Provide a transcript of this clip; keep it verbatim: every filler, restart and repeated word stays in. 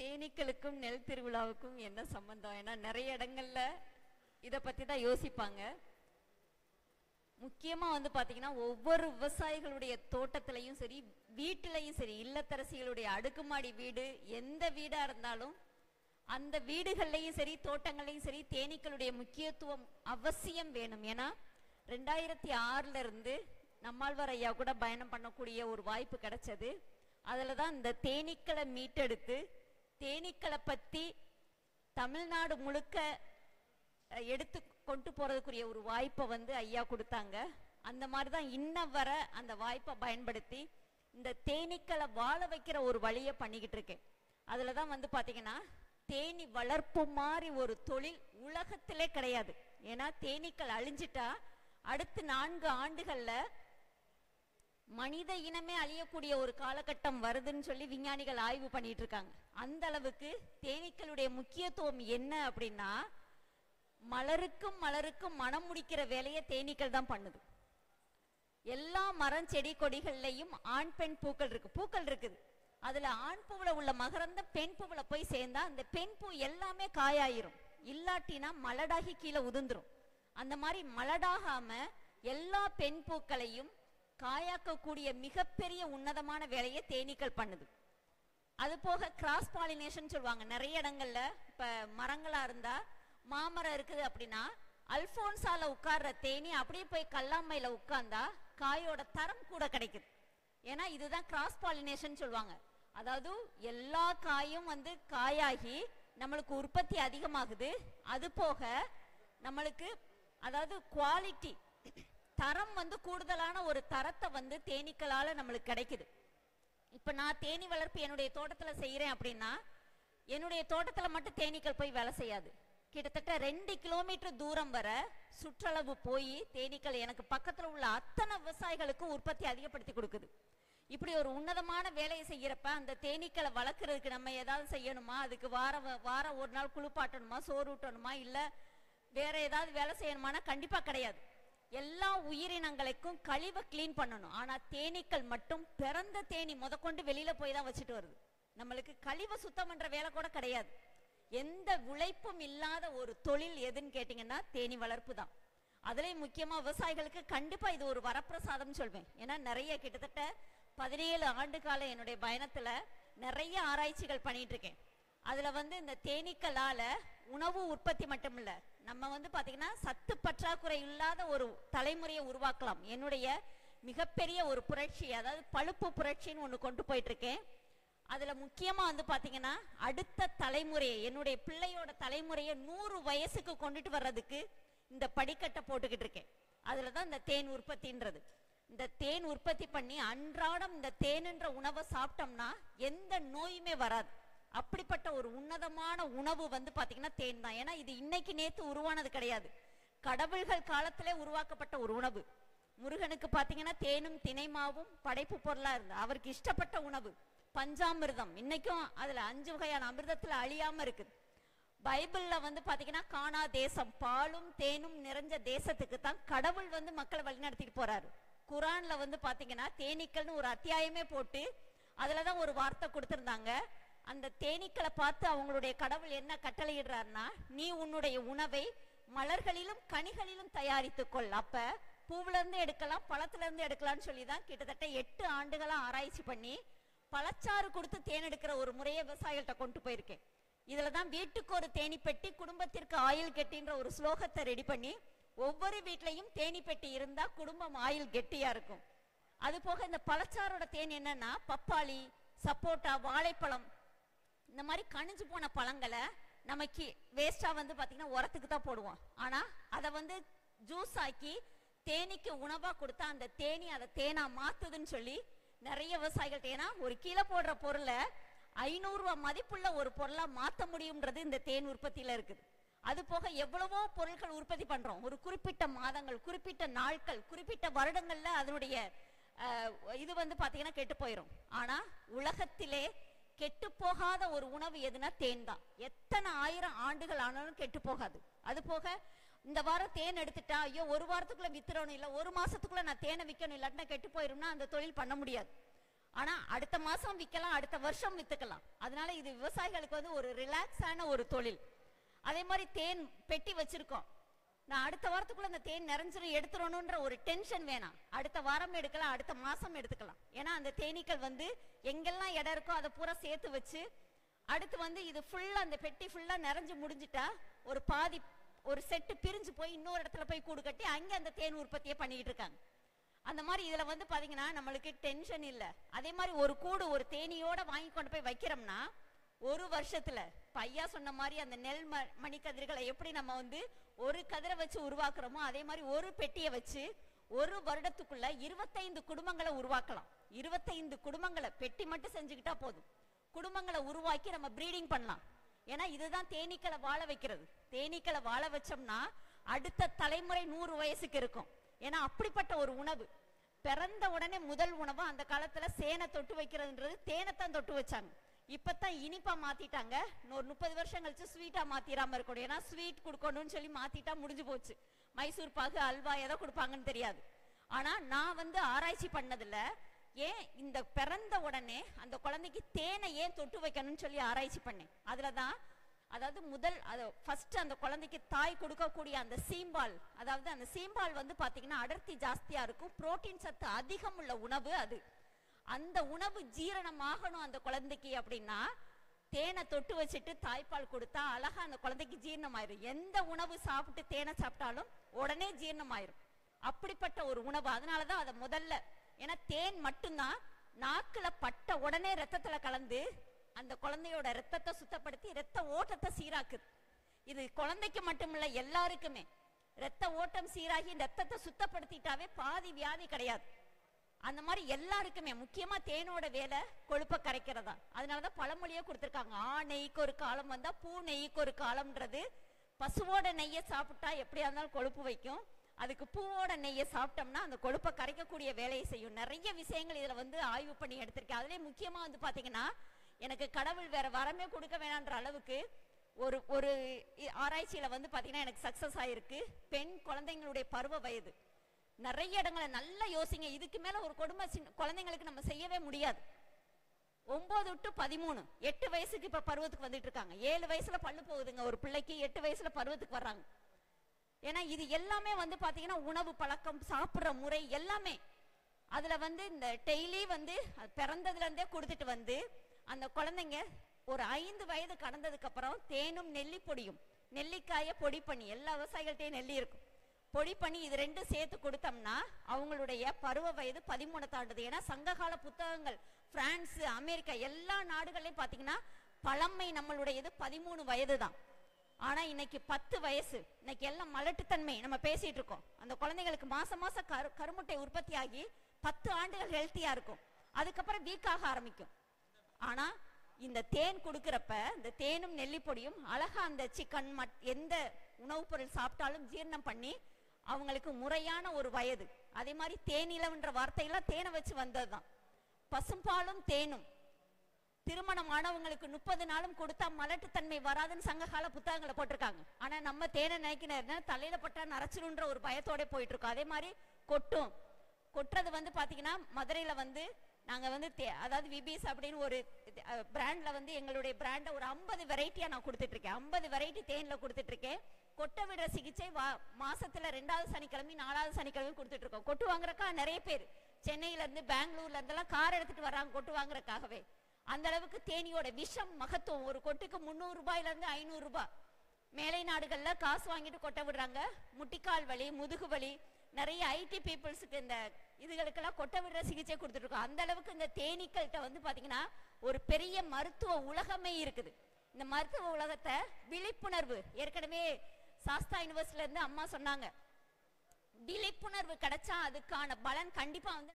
தேனீக்களுக்கும் நெல் திருவிழாவுக்கும் என்ன சம்பந்தம்? ஏன்னா நிறைய இடங்கள்ல இதை பத்தி தான் யோசிப்பாங்க. முக்கியமா வந்து பாத்தீங்கன்னா ஒவ்வொரு விவசாயிகளுடைய தோட்டத்திலையும் சரி, வீட்டிலையும் சரி, இல்லத்தரசிகளுடைய அடுக்குமாடி வீடு எந்த வீடா இருந்தாலும் அந்த வீடுகள்லையும் சரி, தோட்டங்கள்லையும் சரி, தேனீக்களுடைய முக்கியத்துவம் அவசியம் வேணும். ஏன்னா ரெண்டாயிரத்தி ஆறுல இருந்து நம்மாழ்வார் ஐயா கூட பயணம் பண்ணக்கூடிய ஒரு வாய்ப்பு கிடைச்சது. அதுலதான் இந்த தேனீக்களை மீட்டெடுத்து தேனீக்களை பத்தி தமிழ்நாடு முழுக்க எடுத்து கொண்டு போறதுக்குரிய ஒரு வாய்ப்பை வந்து ஐயா கொடுத்தாங்க. அந்த மாதிரிதான் இன்ன வர அந்த வாய்ப்பை பயன்படுத்தி இந்த தேனீக்களை வாழ வைக்கிற ஒரு வழியை பண்ணிக்கிட்டு இருக்கேன். அதுலதான் வந்து பாத்தீங்கன்னா தேனி வளர்ப்பு மாதிரி ஒரு தொழில் உலகத்திலே கிடையாது. ஏன்னா தேனீக்கள் அழிஞ்சிட்டா அடுத்த நான்கு ஆண்டுகள்ல மனித இனமே அழியக்கூடிய ஒரு காலகட்டம் வருதுன்னு சொல்லி விஞ்ஞானிகள் ஆய்வு பண்ணிட்டு இருக்காங்க. அந்த அளவுக்கு தேனீக்களுடைய முக்கியத்துவம் என்ன அப்படின்னா, மலருக்கும் மலருக்கும் மனம் முடிக்கிற வேலையை தேனீக்கள் தான் பண்ணுது. எல்லா மரம் செடி கொடிகள்லையும் ஆண் பெண் பூக்கள் இருக்கு பூக்கள் இருக்குது. அதுல ஆண் பூவுல உள்ள மகரந்த பெண் பூவுல போய் சேர்ந்தா அந்த பெண் பூ எல்லாமே காயாயிரும். இல்லாட்டினா மலடாகி கீழே உதிர்ந்துரும். அந்த மாதிரி மலடாகாம எல்லா பெண் பூக்களையும் காயாக்கக்கூடிய மிகப்பெரிய உன்னதமான வேலையை தேனீக்கள் பண்ணுது. அது போக கிராஸ் பாலினேஷன் சொல்லுவாங்க. நிறைய இடங்கள்ல இப்ப மரங்களா இருந்தா மாமரம் இருக்குது அப்படின்னா அல்போன்சால உட்கார்ற தேனி அப்படியே போய் கல்லாமையில உட்கார்ந்தா காயோட தரம் கூட கிடைக்குது. ஏன்னா இதுதான் கிராஸ் பாலினேஷன் சொல்லுவாங்க. அதாவது எல்லா காயும் வந்து காயாகி நம்மளுக்கு உற்பத்தி அதிகமாகுது. அது போக நம்மளுக்கு அதாவது குவாலிட்டி தரம் வந்து கூடுதலான ஒரு தரத்தை வந்து தேனீக்களால நம்மளுக்கு கிடைக்குது. இப்ப நான் தேனி வளர்ப்பு என்னுடைய தோட்டத்துல செய்யறேன் அப்படின்னா என்னுடைய தோட்டத்துல மட்டும் தேனீக்கள் போய் வேலை செய்யாது. கிட்டத்தட்ட ரெண்டு கிலோமீட்டர் தூரம் வர சுற்றளவு போய் தேனீக்கள் எனக்கு பக்கத்துல உள்ள அத்தனை விவசாயிகளுக்கும் உற்பத்தி அதிகப்படுத்தி கொடுக்குது. இப்படி ஒரு உன்னதமான வேலையை செய்யறப்ப அந்த தேனீக்களை வளர்க்கறதுக்கு நம்ம ஏதாவது செய்யணுமா? அதுக்கு வார வாரம் ஒரு நாள் குளிப்பாட்டணுமா, சோறு ஊட்டணுமா, இல்ல வேற ஏதாவது வேலை செய்யணுமானா கண்டிப்பா கிடையாது. எல்லா உயிரினங்களுக்கும் கழிவை கிளீன் பண்ணணும். ஆனா தேனீக்கள் மட்டும் பிறந்த தேனி முதற்கொண்டு வெளியில போய் தான் வச்சுட்டு வருது. நம்மளுக்கு கழிவை சுத்தம் பண்ற வேலை கூட கிடையாது. எந்த உழைப்பும் இல்லாத ஒரு தொழில் எதுன்னு கேட்டீங்கன்னா தேனி வளர்ப்பு தான். அதுலயும் முக்கியமா விவசாயிகளுக்கு கண்டிப்பா இது ஒரு வரப்பிரசாதம் சொல்வேன். ஏன்னா நிறைய கிட்டத்தட்ட பதினேழு ஆண்டு கால என்னுடைய பயணத்துல நிறைய ஆராய்ச்சிகள் பண்ணிட்டு இருக்கேன். அதுல வந்து இந்த தேனீக்களால உணவு உற்பத்தி மட்டும் இல்ல, நம்ம வந்து பாத்தீங்கன்னா சத்து பற்றாக்குறை இல்லாத ஒரு தலைமுறையை உருவாக்கலாம். என்னுடைய மிகப்பெரிய ஒரு புரட்சி, அதாவது பழுப்பு புரட்சின்னு ஒண்ணு கொண்டு போயிட்டு இருக்கேன். அதுல முக்கியமா வந்து பாத்தீங்கன்னா அடுத்த தலைமுறையை, என்னுடைய பிள்ளையோட தலைமுறையை நூறு வயசுக்கு கொண்டுட்டு வர்றதுக்கு இந்த படிக்கட்டை போட்டுக்கிட்டு இருக்கேன். அதுலதான் இந்த தேன் உற்பத்தின்றது. இந்த தேன் உற்பத்தி பண்ணி அன்றாடம் இந்த தேன்ன்ற உணவை சாப்பிட்டோம்னா எந்த நோயுமே வராது. அப்படிப்பட்ட ஒரு உன்னதமான உணவு வந்து பாத்தீங்கன்னா தேன் தான். ஏன்னா இது இன்னைக்கு நேத்து உருவானது கிடையாது. கடவுள்கள் காலத்திலே உருவாக்கப்பட்ட ஒரு உணவு. முருகனுக்கு பாத்தீங்கன்னா தேனும் தினைமாவும் படைப்பு பொருளா இருந்து அவருக்கு இஷ்டப்பட்ட உணவு பஞ்சாமிர்தம். இன்னைக்கும் அதுல அஞ்சு வகையான அமிர்தத்துல அழியாம இருக்குது. பைபிள்ல வந்து பாத்தீங்கன்னா கானா தேசம், பாலும் தேனும் நிறைஞ்ச தேசத்துக்கு தான் கடவுள் வந்து மக்களை வழிநடத்திட்டு போறாரு. குரான்ல வந்து பாத்தீங்கன்னா தேனீக்கள்னு ஒரு அத்தியாயமே போட்டு அதுலதான் ஒரு வார்த்தை கொடுத்திருந்தாங்க. அந்த தேனீக்களை பார்த்து அவங்களுடைய கடவுள் என்ன கட்டளையிடுறாருன்னா, நீ உன்னுடைய உணவை மலர்களிலும் கனிகளிலும் தயாரித்துக் கொள். அப்ப பூவுல இருந்து எடுக்கலாம், பழத்துல இருந்து எடுக்கலாம்னு சொல்லிதான் கிட்டத்தட்ட எட்டு ஆண்டுகளா ஆராய்ச்சி பண்ணி பழச்சாறு கொடுத்து தேன் எடுக்கிற ஒரு முறையை விவசாயிகள்கிட்ட கொண்டு போயிருக்கேன். இதுலதான் வீட்டுக்கு ஒரு தேனி பெட்டி, குடும்பத்திற்கு ஆயில் கெட்டின்ற ஒரு ஸ்லோகத்தை ரெடி பண்ணி ஒவ்வொரு வீட்லயும் தேனி பெட்டி இருந்தா குடும்பம் ஆயில் கெட்டியா இருக்கும். அது போக இந்த பழச்சாரோட தேன் என்னன்னா பப்பாளி, சப்போட்டா, வாழைப்பழம், இந்த மாதிரி கணிஞ்சு போன பழங்களை நமக்கு வேஸ்டா வந்து பாத்தீங்கன்னா உரத்துக்கு தான் போடுவோம். ஆனா அதை வந்து ஜூஸ் ஆக்கி தேனிக்கு உணவா கொடுத்தா அந்த தேனி அதை தேனா மாத்துதுன்னு சொல்லி நிறைய விவசாயிகள், ஏன்னா ஒரு கீழே போடுற பொருளை ஐநூறு ரூபாய் மதிப்புள்ள ஒரு பொருளா மாத்த முடியும்ன்றது இந்த தேன் உற்பத்தியில இருக்குது. அது போக எவ்வளவோ பொருட்கள் உற்பத்தி பண்றோம். ஒரு குறிப்பிட்ட மாதங்கள், குறிப்பிட்ட நாட்கள், குறிப்பிட்ட வருடங்கள்ல அதனுடைய இது வந்து பாத்தீங்கன்னா கெட்டு போயிடும். ஆனா உலகத்திலே கெட்டு போகாத ஒரு உணவு எதுனா தேன் தான். எத்தனை ஆயிரம் ஆண்டுகள் ஆனாலும் கெட்டு போகாது. அது போக இந்த வாரம் தேன் எடுத்துட்டா ஐயோ ஒரு வாரத்துக்குள்ள வித்துறணும், இல்ல ஒரு மாசத்துக்குள்ள நான் தேனை விற்கணும், இல்லாட்டினா கெட்டு போயிரும்னா அந்த தொழில் பண்ண முடியாது. ஆனா அடுத்த மாசம் விற்கலாம், அடுத்த வருஷம் வித்துக்கலாம். அதனால இது விவசாயிகளுக்கு வந்து ஒரு ரிலாக்ஸான ஒரு தொழில். அதே மாதிரி தேன் பெட்டி வச்சிருக்கோம், நான் அடுத்த வாரத்துக்குள்ள அந்த தேன் நிறைஞ்சிரும் எடுத்துடணும்ன்ற ஒரு டென்ஷன் வேணாம். அடுத்த வாரம் எடுக்கலாம், அடுத்த மாசம் எடுத்துக்கலாம். ஏன்னா அந்த தேனீக்கள் வந்து எங்கெல்லாம் இடம் இருக்கோ அதை பூரா சேர்த்து வச்சு அடுத்து வந்து இது ஃபுல்லா அந்த பெட்டி ஃபுல்லா நிறைஞ்சு முடிஞ்சிட்டா ஒரு பாதி ஒரு செட்டு பிரிஞ்சு போய் இன்னொரு இடத்துல போய் கூடு கட்டி அங்கே அந்த தேன் உற்பத்தியை பண்ணிக்கிட்டு இருக்காங்க. அந்த மாதிரி இதுல வந்து பாத்தீங்கன்னா நம்மளுக்கு டென்ஷன் இல்லை. அதே மாதிரி ஒரு கூடு ஒரு தேனியோட வாங்கி கொண்டு போய் வைக்கிறோம்னா ஒரு வருஷத்துல பையா சொன்ன மாதிரி அந்த நெல் மணி கதிர்களை எப்படி நம்ம வந்து ஒரு கதிரை வச்சு உருவாக்குறோமோ அதே மாதிரி ஒரு பெட்டியை வச்சு ஒரு வருடத்துக்குள்ள இருபத்தைந்து குடும்பங்களை உருவாக்கலாம். இருபத்தைந்து குடும்பங்களை பெட்டி மட்டும் செஞ்சுக்கிட்டா போதும், குடும்பங்களை உருவாக்கி நம்ம பிரீடிங் பண்ணலாம். ஏன்னா இதுதான் தேனீக்களை வாழ வைக்கிறது. தேனீக்களை வாழ வச்சோம்னா அடுத்த தலைமுறை நூறு வயசுக்கு இருக்கும். ஏன்னா அப்படிப்பட்ட ஒரு உணவு. பிறந்த உடனே முதல் உணவு அந்த காலத்துல சேனை தொட்டு வைக்கிறதுன்றது தேனைத்தான் தொட்டு வச்சாங்க. இப்பதான் இனிப்பா மாத்திட்டாங்க. ஒரு முப்பது வருஷம் கழிச்சு ஸ்வீட்டா மாத்திராம இருக்கணும். ஏன்னா ஸ்வீட் கொடுக்கணும்னு சொல்லி மாத்திட்டா முடிஞ்சு போச்சு. மைசூர் பாகு, அல்வா எதை கொடுப்பாங்கன்னு தெரியாது. ஆனா நான் வந்து ஆராய்ச்சி பண்ணதுல ஏன் இந்த பிறந்த உடனே அந்த குழந்தைக்கு தேனை ஏன் தொட்டு வைக்கணும்னு சொல்லி ஆராய்ச்சி பண்ணேன். அதுலதான் அதாவது முதல் அது ஃபர்ஸ்ட் அந்த குழந்தைக்கு தாய் கொடுக்கக்கூடிய அந்த சீம்பால், அதாவது அந்த சீம்பால் வந்து பாத்தீங்கன்னா அடர்த்தி ஜாஸ்தியா இருக்கும், புரோட்டீன் சத்து அதிகம் உள்ள உணவு அது. அந்த உணவு ஜீரணமாகணும் அந்த குழந்தைக்கு அப்படின்னா தேனை தொட்டு வச்சுட்டு தாய்ப்பால் கொடுத்தா அழகா அந்த குழந்தைக்கு ஜீரணமாயிரும். எந்த உணவு சாப்பிட்டு தேனை சாப்பிட்டாலும் உடனே ஜீரணமாயிரும். அப்படிப்பட்ட ஒரு உணவு. அதனாலதான் அதை முதல்ல, ஏன்னா தேன் மட்டும்தான் நாக்குல பட்ட உடனே ரத்தத்துல கலந்து அந்த குழந்தையோட ரத்தத்தை சுத்தப்படுத்தி ரத்த ஓட்டத்தை சீராக்குது. இது குழந்தைக்கு மட்டுமில்ல எல்லாருக்குமே. ரத்த ஓட்டம் சீராகி ரத்தத்தை சுத்தப்படுத்திட்டாவே பாதி வியாதி கிடையாது. அந்த மாதிரி எல்லாருக்குமே முக்கியமா தேனோட வேலை கொழுப்பை கரைக்கிறதா. அதனாலதான் பழமொழியே கொடுத்திருக்காங்க, ஆ நெய்க்கு ஒரு காலம் வந்தா பூ நெய்க்கு ஒரு காலம்ன்றது. பசுவோட நெய்யை சாப்பிட்டா எப்படியா இருந்தாலும் கொழுப்பு வைக்கும், அதுக்கு பூவோட நெய்யை சாப்பிட்டோம்னா அந்த கொழுப்பை கரைக்கக்கூடிய வேலையை செய்யும். நிறைய விஷயங்கள் இதுல வந்து ஆய்வு பண்ணி எடுத்திருக்கேன். அதுலயே முக்கியமா வந்து பாத்தீங்கன்னா எனக்கு கடவுள் வேற வரமே கொடுக்க வேணான்ற அளவுக்கு ஒரு ஒரு ஆராய்ச்சியில வந்து பாத்தீங்கன்னா எனக்கு சக்சஸ் ஆயிருக்கு. பெண் குழந்தைங்களுடைய பருவ வயது நிறைய இடங்களை நல்லா யோசிங்க. இதுக்கு மேல ஒரு கொடுமை குழந்தைங்களுக்கு நம்ம செய்யவே முடியாது. ஒன்பது டு பதிமூணு எட்டு வயசுக்கு இப்ப பருவத்துக்கு வந்துட்டு இருக்காங்க. ஏழு வயசுல பல்லு போகுதுங்க ஒரு பிள்ளைக்கு, எட்டு வயசுல பருவத்துக்கு வர்றாங்க. ஏன்னா இது எல்லாமே வந்து பாத்தீங்கன்னா உணவு பழக்கம், சாப்பிட்ற முறை எல்லாமே அதுல வந்து இந்த டெய்லி வந்து பிறந்ததுல இருந்தே கொடுத்துட்டு வந்து அந்த குழந்தைங்க ஒரு ஐந்து வயது கடந்ததுக்கு அப்புறம் தேனும் நெல்லி பொடியும், நெல்லிக்காய பொடி பண்ணி, எல்லா விவசாயிகள்ட்டையும் நெல்லி இருக்கும், பொடி பண்ணி இது ரெண்டும் சேர்த்து கொடுத்தோம்னா அவங்களுடைய பருவ வயது பதிமூணு தாண்டுது. ஏன்னா சங்ககால புத்தகங்கள் பிரான்ஸ், அமெரிக்கா எல்லா நாடுகள்லயும் பாத்தீங்கன்னா பழமை நம்மளுடையது பதிமூணு வயது தான். ஆனா இன்னைக்கு பத்து வயசு, இன்னைக்கு எல்லாம் மலட்டுத்தன்மை நம்ம பேசிட்டு இருக்கோம். அந்த குழந்தைங்களுக்கு மாசம் மாசம் கரு கருமுட்டை உற்பத்தி ஆகி பத்து ஆண்டுகள் ஹெல்த்தியா இருக்கும், அதுக்கப்புறம் வீக்காக ஆரம்பிக்கும். ஆனா இந்த தேன் கொடுக்கறப்ப இந்த தேனும் நெல்லிப்பொடியும் அழகா அந்த சிக்கன் மட் எந்த உணவுப் பொருள் சாப்பிட்டாலும் ஜீரணம் பண்ணி அவங்களுக்கு முறையான ஒரு வயது. அதே மாதிரி தேனிலவன்ற வார்த்தையெல்லாம் தேனை வச்சு வந்ததுதான். பசும்பாலும் தேனும் திருமணமானவங்களுக்கு முப்பது நாளும் கொடுத்தா மலட்டுத்தன்மை வராதுன்னு சங்ககால புத்தகங்களை போட்டிருக்காங்க. ஆனா நம்ம தேனை நினைக்கிற தலையில பட்டா நரைச்சிருன்ற ஒரு பயத்தோட போயிட்டு இருக்கோம். அதே மாதிரி கொட்டும், கொட்டுறது வந்து பாத்தீங்கன்னா மதுரையில வந்து நாங்க வந்து அதாவது விபிஸ் அப்படின்னு ஒரு பிராண்ட்ல வந்து எங்களுடைய பிராண்ட ஒரு ஐம்பது வெரைட்டியா நான் கொடுத்துட்டு இருக்கேன். ஐம்பது வெரைட்டி தேன்ல கொடுத்துட்டு இருக்கேன். கொட்டை விடுற சிகிச்சை மாசத்துல ரெண்டாவது சனிக்கிழமை நாலாவது சனிக்கிழமை கொடுத்துட்டு இருக்கோம். கொட்டு வாங்குறக்கா நிறைய பேர் சென்னையில இருந்து பெங்களூர்ல இருந்தெல்லாம் கார் எடுத்துட்டு வராங்க கொட்டு வாங்குறதுக்காகவே. அந்த அளவுக்கு தேனியோட விஷம் மகத்துவம். ஒரு கொட்டுக்கு முந்நூறு ரூபாயில இருந்து ஐநூறு ரூபாய். மேலை நாடுகள்ல காசு வாங்கிட்டு கொட்டை விடுறாங்க. முட்டிக்கால் வலி, முதுகு வலி, நிறைய ஐடி பீப்புள்ஸுக்கு இந்த இதுகளுக்கெல்லாம் கொட்டை விடுற சிகிச்சை கொடுத்துட்டு இருக்கோம். அந்த அளவுக்கு இந்த தேனீக்கள்கிட்ட வந்து பாத்தீங்கன்னா ஒரு பெரிய மருத்துவ உலகமே இருக்குது. இந்த மருத்துவ உலகத்தை விழிப்புணர்வு, ஏற்கனவே சாஸ்தா யூனிவர்சிட்டில இருந்து அம்மா சொன்னாங்க, விழிப்புணர்வு கிடைச்சா அதுக்கான பலன் கண்டிப்பா வந்து